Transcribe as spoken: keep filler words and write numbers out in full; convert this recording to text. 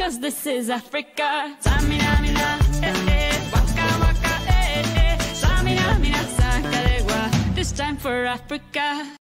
'cause this is Africa. Samina, mina, eh, eh, waka, waka, eh, eh. Samina, mina, sakarewa. This time for Africa.